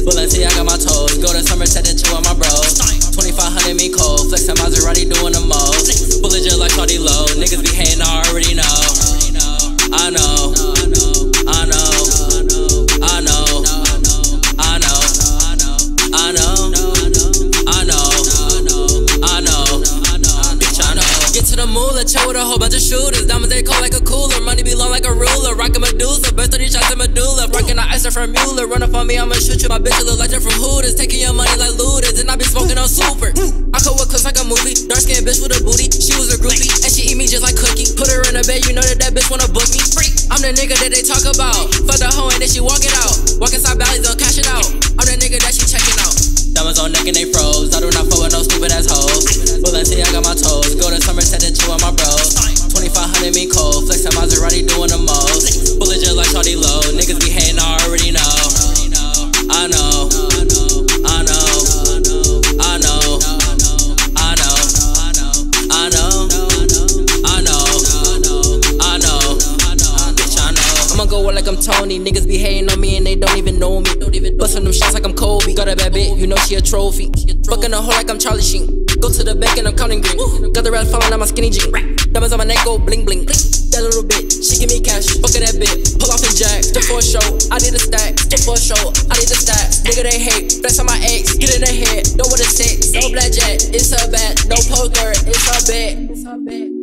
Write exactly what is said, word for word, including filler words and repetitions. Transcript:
Balenciaga my toes. Go to Somerset and chill with my bros. twenty-five hundred me cold. Flexin' Maserati doing the most. Bullet just like Shawty low. Niggas be hating, I already know. I know. I know. I know. I know. I know. I know. I know. Bitch, I know. Get to the moolah, chill with a whole bunch of shooters. Diamonds they cold like a cooler. Money be long like a ruler. Rockin' Medusa, best thirty shots in Medulla. Rockin' the ice from Mueller. Run up on me, I'ma shoot you. My bitch look like they're from Hooters. Taking your money like looters. And I be smoking on super. I could work close like a movie. Dark skinned bitch with a booty. She was a groupie. And she eat me just like cookie. Put her in a bed, you know that that bitch wanna book me. Free. I'm the nigga that they talk about. Fuck the hoe and then she walk it out. Walk inside valleys, they'll cash it out. I'm the nigga that she checking out. Diamonds on neck and they froze. I do not fuck with no stupid ass hoes. Balenciaga my toes. Go to Somerset and chill with my bros. twenty-five hundred me cold. Flexin' Maserati doing the most. Bullet just like Shawty low. Niggas be hating, I already know. I know. I know. I know. I know. I know. I know. I know. Bitch, I know. I'ma go out like I'm Tony. Niggas be hating on me and they don't even know me. Bustin' them shots like I'm Kobe. Got a bad bitch, you know she a trophy. Fucking a hoe like I'm Charlie Sheen. Go to the bank and I'm counting green. Got the red falling on my skinny jean. Diamonds on my neck go bling bling. That little bitch, she give me cash. Fucking that bitch, pull off and jack. Just for a show, I need a stack. Just for a show, I need a stack. Nigga they hate, flex on my ex. Get in the head, know what it's six. No blackjack, it's her bad. No poker, it's her bed.